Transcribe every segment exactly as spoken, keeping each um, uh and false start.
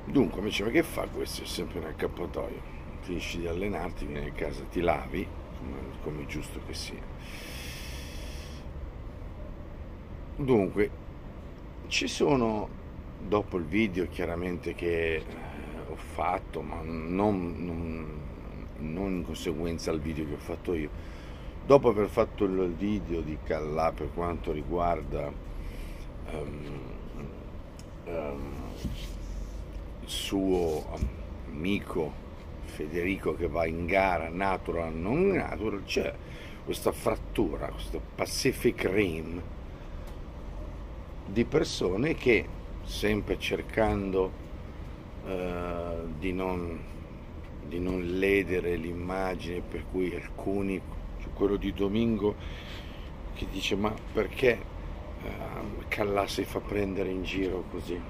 Dunque, amici, ma che fa questo? È sempre nel accappatoio. Finisci di allenarti, vieni a casa, ti lavi, come, come è giusto che sia. Dunque, ci sono, dopo il video chiaramente che eh, ho fatto, ma non, non- non in conseguenza al video che ho fatto io, dopo aver fatto il video di Callà per quanto riguarda ehm, ehm, il suo amico Federico che va in gara natural, non natural, c'è questa frattura, questo Pacific Rim di persone che, sempre cercando eh, di non, di non ledere l'immagine, per cui alcuni, quello di Domingo che dice ma perché eh, Callà si fa prendere in giro così?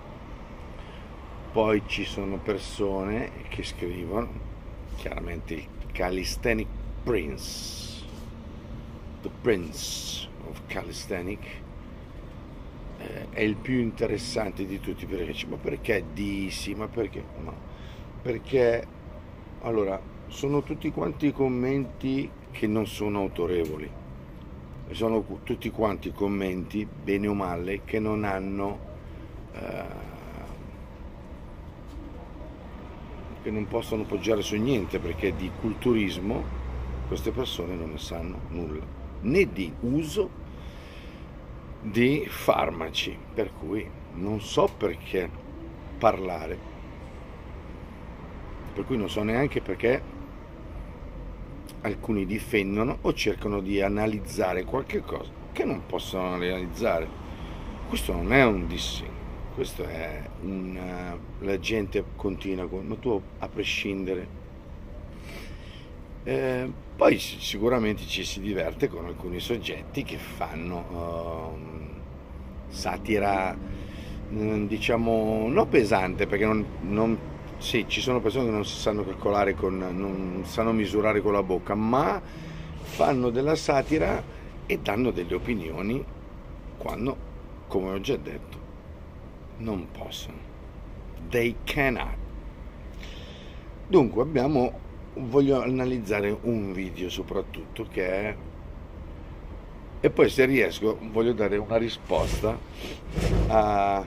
Poi ci sono persone che scrivono, chiaramente il Calisthenic Prince, The Prince of Calisthenic, eh, è il più interessante di tutti perché dice, ma perché Disi? Ma perché? No, perché allora sono tutti quanti commenti che non sono autorevoli, sono tutti quanti commenti, bene o male, che non hanno eh, che non possono poggiare su niente perché di culturismo queste persone non ne sanno nulla, né di uso di farmaci, per cui non so perché parlare, per cui non so neanche perché alcuni difendono o cercano di analizzare qualche cosa che non possono analizzare. Questo non è un dissing, questo è una... la gente continua con, ma tu a prescindere. Eh, poi sicuramente ci si diverte con alcuni soggetti che fanno ehm, satira, mm, diciamo, non pesante, perché non, non- sì, ci sono persone che non si sanno calcolare con, non sanno misurare con la bocca, ma fanno della satira e danno delle opinioni quando, come ho già detto, non possono. They cannot. Dunque abbiamo, voglio analizzare un video soprattutto che è, e poi se riesco voglio dare una risposta a...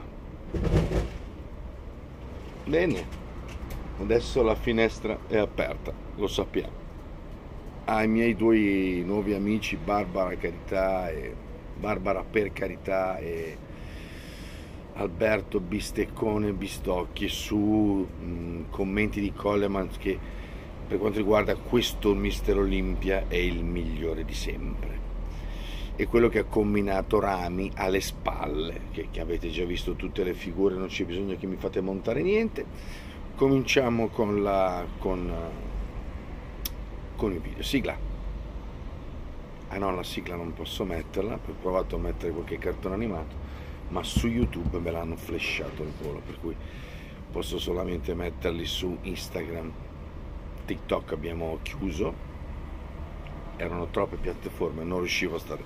Bene, adesso la finestra è aperta, lo sappiamo. Ai miei due nuovi amici Barbara Carità e Barbara per Carità e Alberto Bisteccone Bistocchi su mh, commenti di Coleman che per quanto riguarda questo mister Olimpia è il migliore di sempre, e quello che ha combinato Rami alle spalle, che, che avete già visto tutte le figure, non c'è bisogno che mi fate montare niente. Cominciamo con la con, con il video, sigla. Ah no, la sigla non posso metterla, ho provato a mettere qualche cartone animato, ma su YouTube me l'hanno flashato il volo, per cui posso solamente metterli su Instagram. TikTok abbiamo chiuso, erano troppe piattaforme, non riuscivo a stare.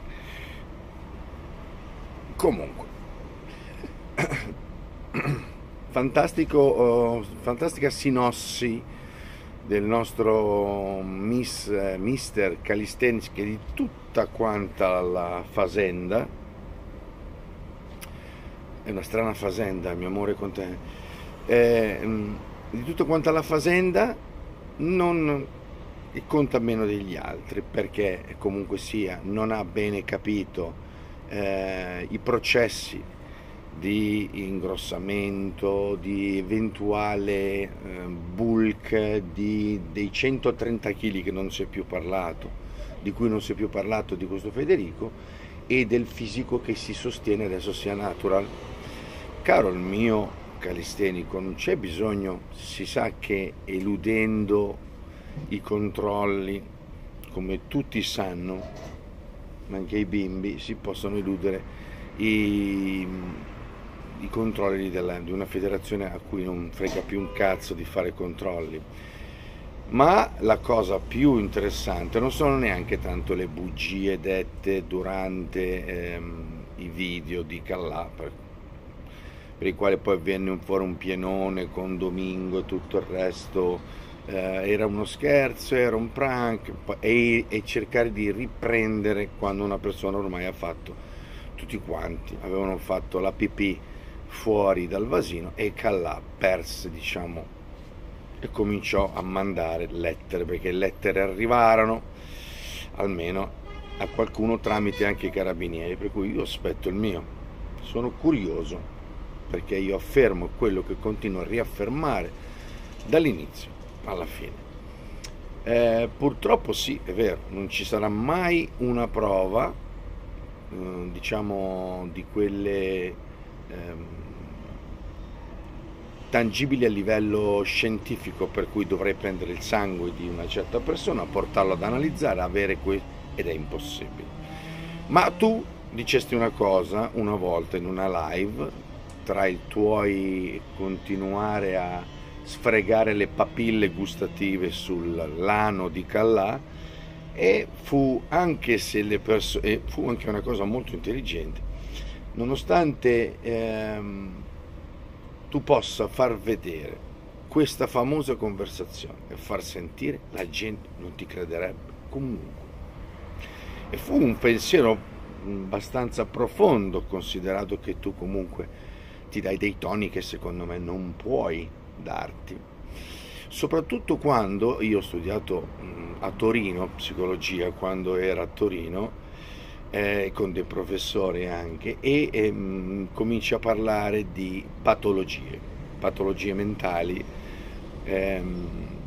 Comunque, fantastico, oh, fantastica sinossi del nostro miss, eh, mister Calisthenics, che di tutta quanta la fazenda, è una strana fazenda, mio amore con te, eh, di tutta quanta la fazenda non conta meno degli altri, perché comunque sia non ha bene capito eh, i processi di ingrossamento, di eventuale eh, bulk di, dei centotrenta chili che non si è più parlato, di cui non si è più parlato di questo Federico, e del fisico che si sostiene adesso sia natural. Caro il mio calistenico, non c'è bisogno, si sa che eludendo i controlli, come tutti sanno, ma anche i bimbi, si possono eludere i, i controlli della, di una federazione a cui non frega più un cazzo di fare controlli. Ma la cosa più interessante non sono neanche tanto le bugie dette durante ehm, i video di Callà, per i quali poi venne un, fuori un pienone con Domingo e tutto il resto, eh, era uno scherzo, era un prank, e, e cercare di riprendere quando una persona ormai ha fatto, tutti quanti avevano fatto la pipì fuori dal vasino e Callà perse, diciamo, e cominciò a mandare lettere, perché lettere arrivarono almeno a qualcuno tramite anche i carabinieri, per cui io aspetto il mio, sono curioso, perché io affermo quello che continuo a riaffermare dall'inizio alla fine. Eh, purtroppo sì, è vero, non ci sarà mai una prova, eh, diciamo, di quelle ehm, tangibili a livello scientifico, per cui dovrei prendere il sangue di una certa persona, portarlo ad analizzare, avere questo, ed è impossibile. Ma tu dicesti una cosa una volta in una live, tra i tuoi continuare a sfregare le papille gustative sull'ano di Callà, e fu anche se le persone, fu anche una cosa molto intelligente, nonostante ehm, tu possa far vedere questa famosa conversazione e far sentire, la gente non ti crederebbe comunque. E fu un pensiero abbastanza profondo, considerato che tu comunque ti dai dei toni che secondo me non puoi darti, soprattutto quando io ho studiato a Torino psicologia, quando era a Torino, eh, con dei professori anche, e ehm, cominci a parlare di patologie, patologie mentali, ehm,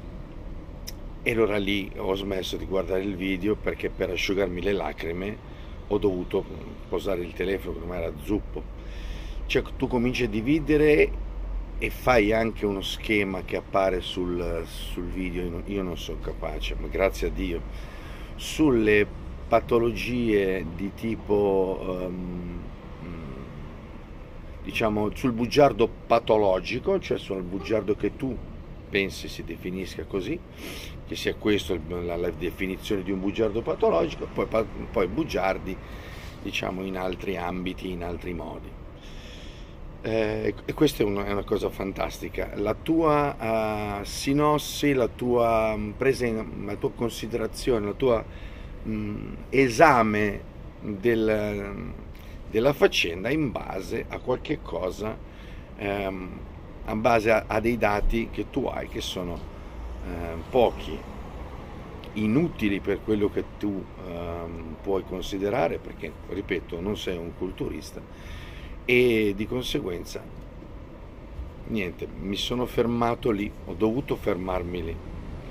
e allora lì ho smesso di guardare il video, perché per asciugarmi le lacrime ho dovuto posare il telefono, che ormai era zuppo. Cioè tu cominci a dividere e fai anche uno schema che appare sul, sul video, io non sono capace, ma grazie a Dio, sulle patologie di tipo, um, diciamo, sul bugiardo patologico, cioè sul bugiardo che tu pensi si definisca così, che sia questa la, la definizione di un bugiardo patologico, poi, poi bugiardi, diciamo, in altri ambiti, in altri modi. Eh, e questa è una, è una cosa fantastica. La tua uh, sinossi, la tua presa in, la tua considerazione, la tua mh, esame del, della faccenda in base a qualche cosa, ehm, a base a, a dei dati che tu hai, che sono eh, pochi, inutili per quello che tu ehm, puoi considerare, perché, ripeto, non sei un culturista, e di conseguenza niente, mi sono fermato lì, ho dovuto fermarmi lì.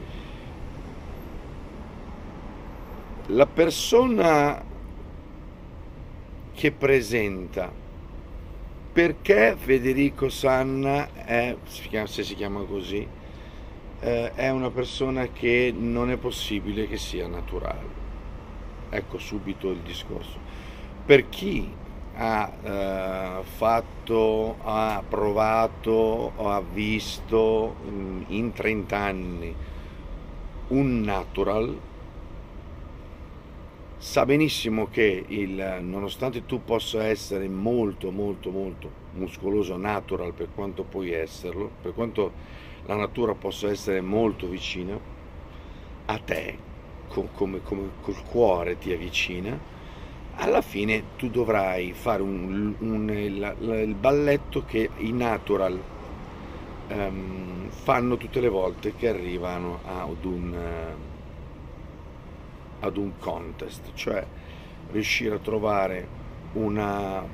La persona che presenta perché Federico Sanna è, se si chiama così, eh, è una persona che non è possibile che sia naturale. Ecco subito il discorso. Per chi ha eh, fatto, ha provato, ha visto in trenta anni un natural, sa benissimo che il, nonostante tu possa essere molto molto molto muscoloso natural, per quanto puoi esserlo, per quanto la natura possa essere molto vicina a te, com, come, come col cuore ti avvicina, alla fine tu dovrai fare un, un, il, il balletto che i natural um, fanno tutte le volte che arrivano ad un ad un contest, cioè riuscire a trovare un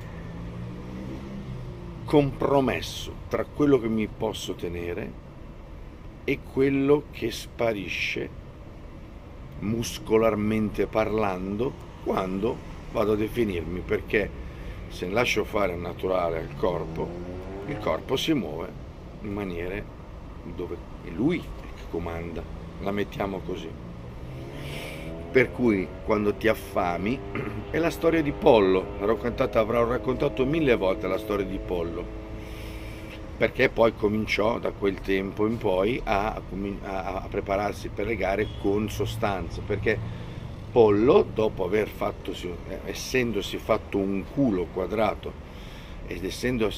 compromesso tra quello che mi posso tenere e quello che sparisce muscolarmente parlando quando vado a definirmi, perché se lascio fare il naturale al corpo, il corpo si muove in maniere dove è lui che comanda, la mettiamo così. Per cui quando ti affami è la storia di Pollo, raccontata, avrò raccontato mille volte la storia di Pollo, perché poi cominciò da quel tempo in poi a, a, a prepararsi per le gare con sostanza, perché Pollo, dopo aver fatto, essendosi fatto un culo quadrato ed essendosi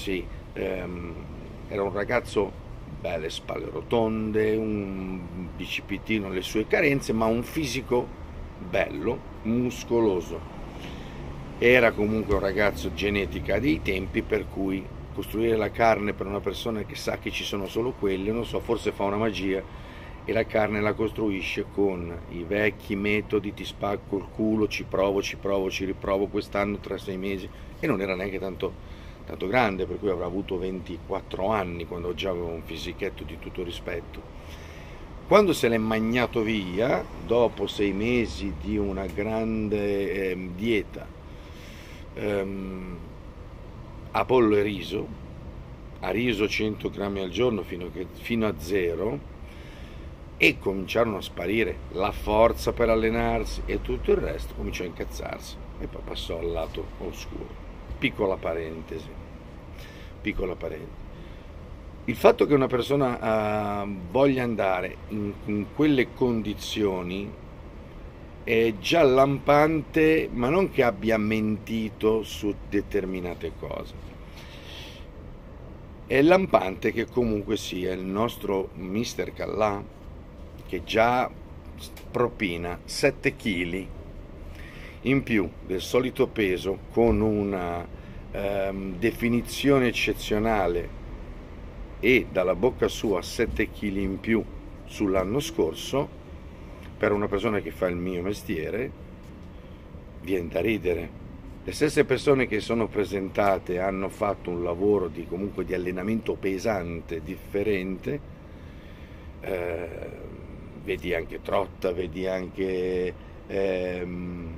ehm, era un ragazzo belle spalle rotonde, un bicipitino, le sue carenze, ma un fisico bello, muscoloso. Era comunque un ragazzo genetica dei tempi, per cui costruire la carne per una persona che sa che ci sono solo quelle, non so, forse fa una magia, e la carne la costruisce con i vecchi metodi: ti spacco il culo, ci provo, ci provo, ci riprovo quest'anno tra sei mesi, e non era neanche tanto, tanto grande, per cui avrà avuto ventiquattro anni quando già aveva un fisichetto di tutto rispetto. Quando se l'è magnato via, dopo sei mesi di una grande eh, dieta, ehm, a pollo e riso, a riso cento grammi al giorno fino, che, fino a zero, e cominciarono a sparire la forza per allenarsi e tutto il resto, cominciò a incazzarsi e poi passò al lato oscuro. Piccola parentesi, piccola parentesi. Il fatto che una persona uh, voglia andare in, in quelle condizioni è già lampante, ma non che abbia mentito su determinate cose. È lampante che comunque sia il nostro mister Callà, che già propina sette chili in più del solito peso, con una ehm, definizione eccezionale, e dalla bocca sua sette chili in più sull'anno scorso, per una persona che fa il mio mestiere viene da ridere. Le stesse persone che sono presentate hanno fatto un lavoro di, comunque, di allenamento pesante, differente. Eh, vedi anche Trotta, vedi anche ehm,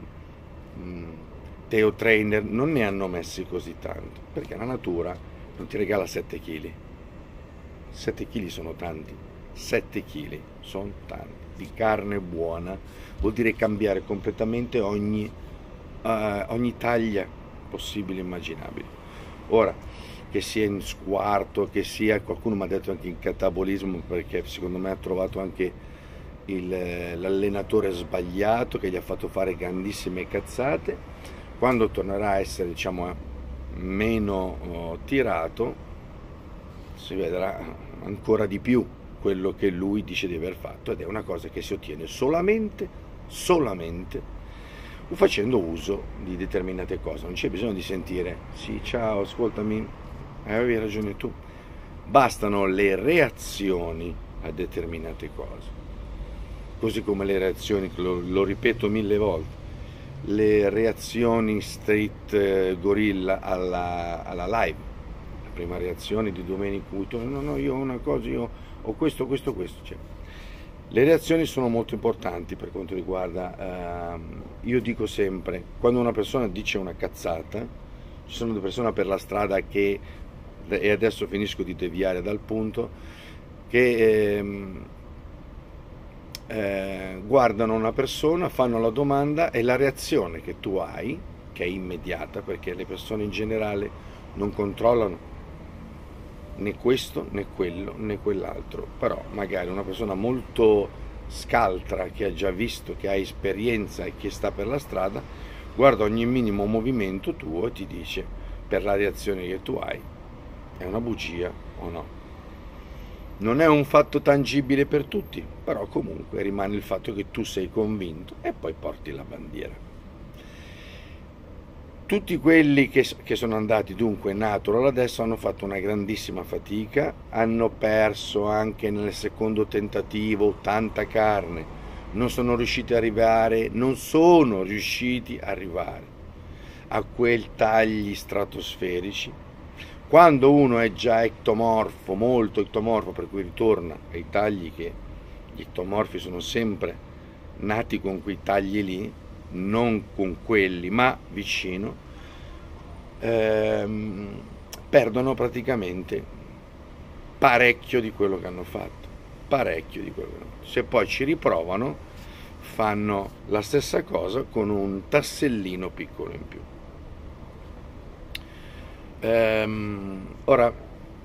Teo Trainer, non ne hanno messi così tanto, perché la natura non ti regala sette chili. sette chili sono tanti, sette chili sono tanti, di carne buona, vuol dire cambiare completamente ogni, uh, ogni taglia possibile e immaginabile. Ora, che sia in squarto, che sia, qualcuno mi ha detto anche in catabolismo, perché secondo me ha trovato anche l'allenatore sbagliato che gli ha fatto fare grandissime cazzate. Quando tornerà a essere, diciamo, meno oh, tirato, si vedrà ancora di più quello che lui dice di aver fatto, ed è una cosa che si ottiene solamente, solamente facendo uso di determinate cose. Non c'è bisogno di sentire sì, ciao, ascoltami, avevi ragione tu. Bastano le reazioni a determinate cose, così come le reazioni, lo, lo ripeto mille volte, le reazioni street eh, gorilla alla, alla live. Prima reazione di Domenico Guttoni: no, no, io ho una cosa, io ho questo, questo, questo. Cioè, le reazioni sono molto importanti per quanto riguarda, ehm, io dico sempre, quando una persona dice una cazzata, ci sono delle persone per la strada che, e adesso finisco di deviare dal punto, che ehm, eh, guardano una persona, fanno la domanda, e la reazione che tu hai, che è immediata, perché le persone in generale non controllano né questo, né quello, né quell'altro, però magari una persona molto scaltra, che ha già visto, che ha esperienza e che sta per la strada, guarda ogni minimo movimento tuo e ti dice, per la reazione che tu hai, è una bugia o no. Non è un fatto tangibile per tutti, però comunque rimane il fatto che tu sei convinto e poi porti la bandiera. Tutti quelli che, che sono andati dunque natural adesso hanno fatto una grandissima fatica, hanno perso anche nel secondo tentativo tanta carne, non sono riusciti a arrivare, non sono riusciti a arrivare a quei tagli stratosferici. Quando uno è già ectomorfo, molto ectomorfo, per cui ritorna ai tagli, che gli ectomorfi sono sempre nati con quei tagli lì, non con quelli, ma vicino, ehm, perdono praticamente parecchio di quello che hanno fatto, parecchio di quello che hanno fatto. Se poi ci riprovano, fanno la stessa cosa con un tassellino piccolo in più. Ehm, ora,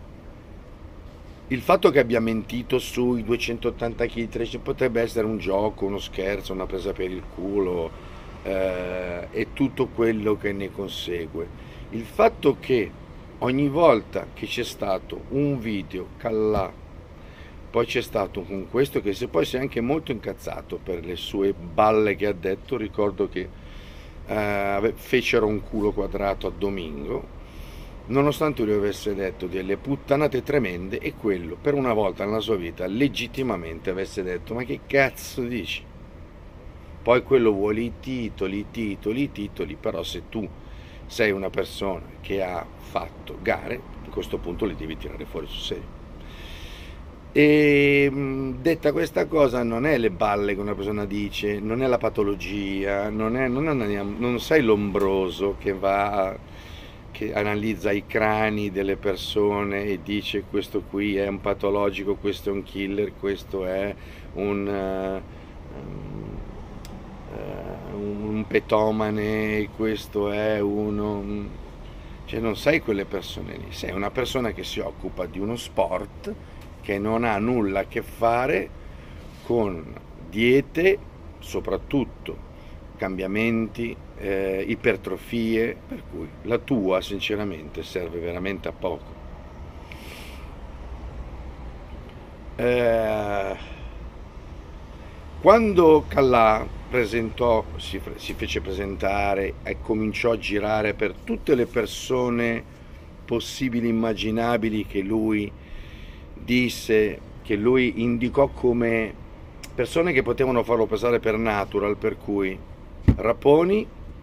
il fatto che abbia mentito sui duecentottanta chili potrebbe essere un gioco, uno scherzo, una presa per il culo, eh, e tutto quello che ne consegue. Il fatto che ogni volta che c'è stato un video Callà, poi c'è stato con questo che se poi si è anche molto incazzato per le sue balle che ha detto. Ricordo che eh, fecero un culo quadrato a Domingo, nonostante lui avesse detto delle puttanate tremende, e quello per una volta nella sua vita legittimamente avesse detto: ma che cazzo dici? Poi quello vuole i titoli, i titoli, i titoli, però se tu sei una persona che ha fatto gare, a questo punto li devi tirare fuori sul serio. E detta questa cosa, non è le balle che una persona dice, non è la patologia, non, è, non, è, non sei l'ombroso che va, che analizza i crani delle persone e dice questo qui è un patologico, questo è un killer, questo è un... Uh, un petomane, questo è uno, cioè non sei quelle persone lì, sei una persona che si occupa di uno sport che non ha nulla a che fare con diete, soprattutto cambiamenti, eh, ipertrofie, per cui la tua sinceramente serve veramente a poco. Eh, quando Callà presentò, si, si fece presentare e cominciò a girare per tutte le persone possibili, immaginabili, che lui disse, che lui indicò come persone che potevano farlo passare per natural, per cui Raponi,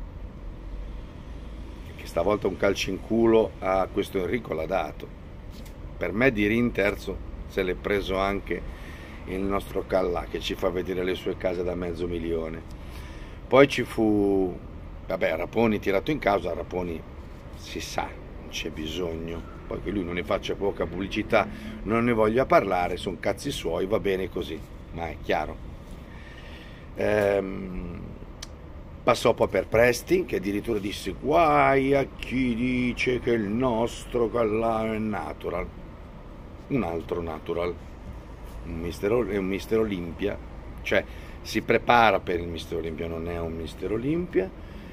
che stavolta un calcio in culo a questo Enrico l'ha dato, per me di Rin terzo se l'è preso anche il nostro Callà, che ci fa vedere le sue case da mezzo milione. Poi ci fu, vabbè, Raponi tirato in causa. Raponi si sa, non c'è bisogno, poi che lui non ne faccia poca pubblicità, non ne voglia parlare, sono cazzi suoi, va bene così, ma è chiaro. Ehm, passò poi per Presti, che addirittura disse: guai a chi dice che il nostro Callà è natural. Un altro natural, un mister, è un mister Olimpia, cioè si prepara per il mister Olimpia, non è un mister Olimpia,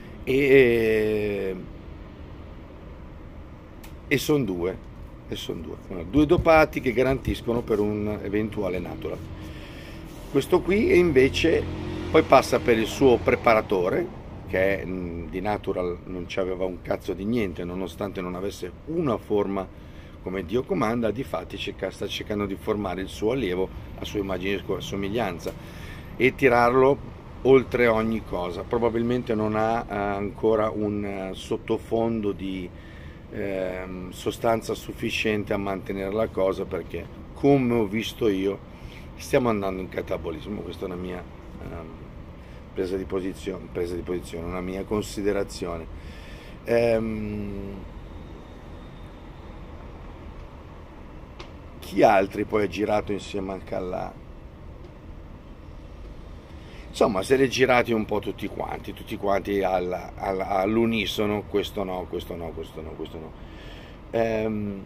e, e sono due, e son due, due dopati che garantiscono per un eventuale natural. Questo qui invece poi passa per il suo preparatore, che di natural non c'aveva un cazzo di niente, nonostante non avesse una forma come Dio comanda. Difatti sta cercando di formare il suo allievo a sua immagine e somiglianza e tirarlo oltre ogni cosa. Probabilmente non ha ancora un sottofondo di eh, sostanza sufficiente a mantenere la cosa, perché come ho visto io stiamo andando in catabolismo. Questa è una mia um, presa di posizione, presa di posizione, una mia considerazione. Um, Chi altri poi ha girato insieme al Callà? Insomma, se li girati un po' tutti quanti, tutti quanti alla, alla, all'unisono, questo no, questo no, questo no, questo no. Ehm,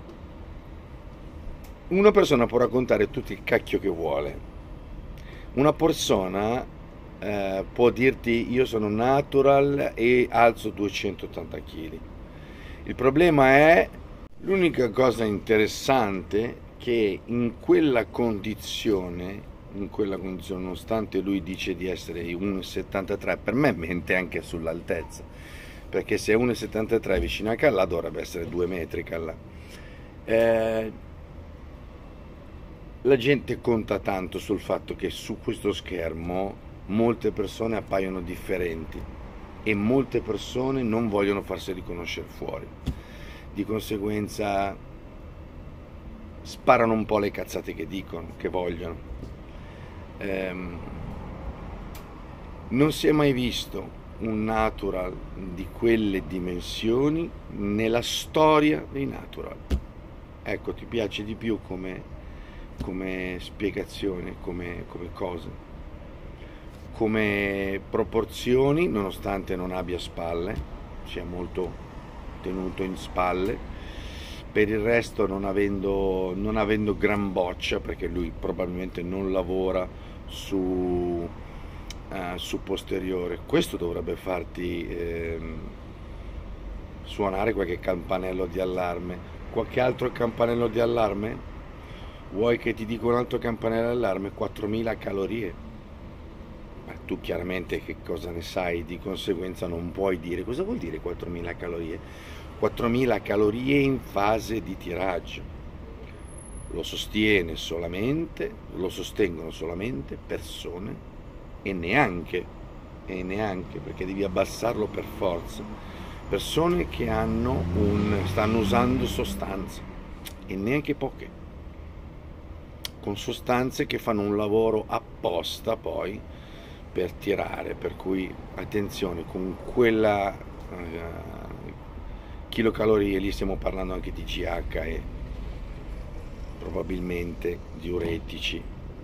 una persona può raccontare tutto il cacchio che vuole. Una persona eh, può dirti: io sono natural e alzo duecentottanta chili. Il problema è, l'unica cosa interessante, che in quella condizione, in quella condizione, nonostante lui dice di essere uno virgola settantatré, per me mente anche sull'altezza, perché se è uno virgola settantatré vicino a Callà dovrebbe essere due metri Callà. Eh, la gente conta tanto sul fatto che su questo schermo molte persone appaiono differenti e molte persone non vogliono farsi riconoscere fuori. Di conseguenza sparano un po' le cazzate che dicono, che vogliono. Ehm, non si è mai visto un natural di quelle dimensioni nella storia dei natural. Ecco, ti piace di più come, come spiegazione, come, come cosa, come proporzioni, nonostante non abbia spalle, sia molto tenuto in spalle, per il resto non avendo, non avendo gran boccia, perché lui probabilmente non lavora su, uh, su posteriore. Questo dovrebbe farti eh, suonare qualche campanello di allarme. Qualche altro campanello di allarme? Vuoi che ti dica un altro campanello di allarme? quattromila calorie. Ma tu chiaramente che cosa ne sai, di conseguenza non puoi dire cosa vuol dire quattromila calorie. quattromila calorie in fase di tiraggio. Lo sostiene solamente, lo sostengono solamente persone e neanche, e neanche perché devi abbassarlo per forza, persone che hanno un, stanno usando sostanze, e neanche poche, con sostanze che fanno un lavoro apposta poi per tirare, per cui attenzione, con quella uh, chilocalorie lì stiamo parlando anche di G H e probabilmente diuretici.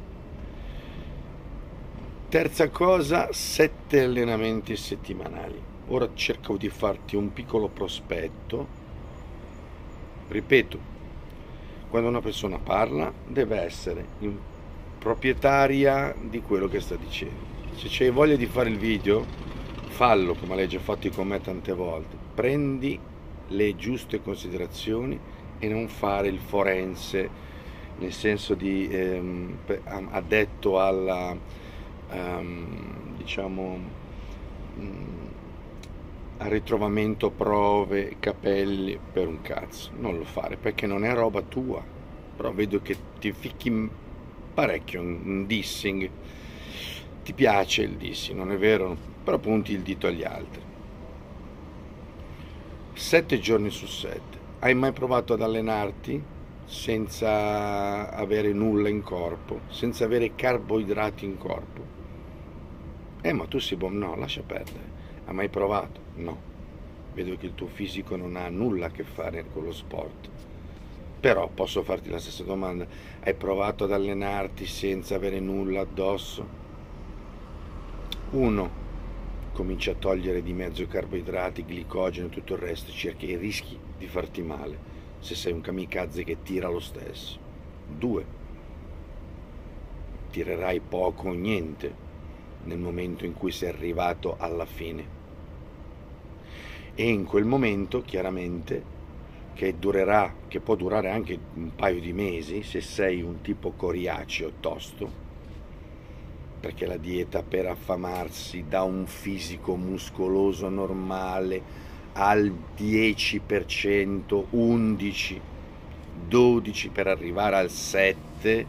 Terza cosa, sette allenamenti settimanali. Ora cerco di farti un piccolo prospetto. Ripeto, quando una persona parla deve essere proprietaria di quello che sta dicendo. Se c'hai voglia di fare il video, fallo come l'hai già fatto con me tante volte. Prendi le giuste considerazioni e non fare il forense, nel senso di ehm, addetto alla um, diciamo um, al ritrovamento prove, capelli per un cazzo. Non lo fare perché non è roba tua. Però vedo che ti ficchi parecchio in dissing. Ti piace il dissing, non è vero? Però punti il dito agli altri. Sette giorni su sette. Hai mai provato ad allenarti senza avere nulla in corpo, senza avere carboidrati in corpo? Eh, ma tu sei buono? No, lascia perdere. Hai mai provato? No. Vedo che il tuo fisico non ha nulla a che fare con lo sport. Però posso farti la stessa domanda. Hai provato ad allenarti senza avere nulla addosso? Uno, cominci a togliere di mezzo i carboidrati, glicogeno e tutto il resto, cerchi e rischi di farti male se sei un kamikaze che tira lo stesso. Due, tirerai poco o niente nel momento in cui sei arrivato alla fine. E in quel momento, chiaramente, che durerà, che può durare anche un paio di mesi, se sei un tipo coriaceo tosto, perché la dieta per affamarsi da un fisico muscoloso normale al dieci per cento, undici, dodici per arrivare al sette,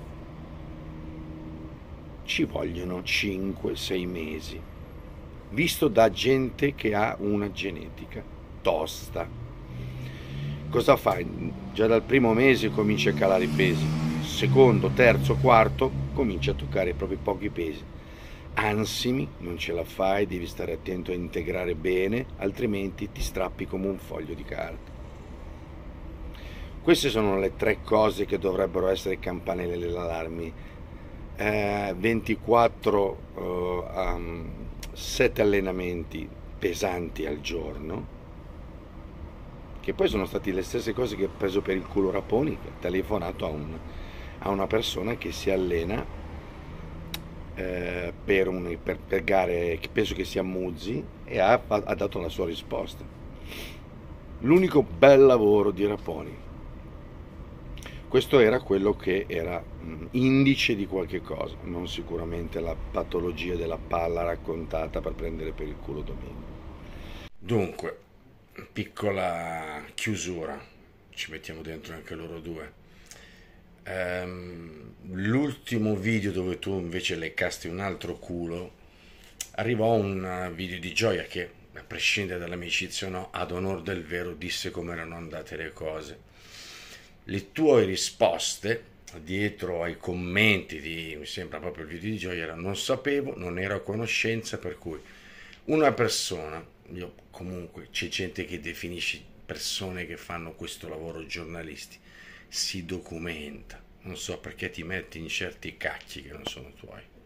ci vogliono cinque sei mesi, visto da gente che ha una genetica tosta. Cosa fai? Già dal primo mese cominci a calare i pesi, secondo, terzo, quarto cominci a toccare i propri pochi pesi. Ansimi, non ce la fai, devi stare attento a integrare bene, altrimenti ti strappi come un foglio di carta. Queste sono le tre cose che dovrebbero essere campanelle dell'allarme. Eh, ventiquattro, uh, um, sette allenamenti pesanti al giorno, che poi sono stati le stesse cose che ho preso per il culo Raponi, che ha telefonato a, un, a una persona che si allena Eh, per, un, per, per gare che penso che sia Muzzi, e ha, ha dato la sua risposta. L'unico bel lavoro di Raponi. Questo era quello che era mh, indice di qualche cosa, non sicuramente la patologia della palla raccontata per prendere per il culo Domingo. Dunque, piccola chiusura, ci mettiamo dentro anche loro due. Um, l'ultimo video dove tu invece le casti un altro culo, arrivò un video di Gioia che, a prescindere dall'amicizia o no, ad onor del vero disse come erano andate le cose. Le tue risposte dietro ai commenti di, mi sembra proprio il video di Gioia, era: non sapevo, non ero a conoscenza, per cui una persona, io comunque c'è gente che definisce persone che fanno questo lavoro giornalisti, si documenta. Non so perché ti metti in certi cacchi che non sono tuoi.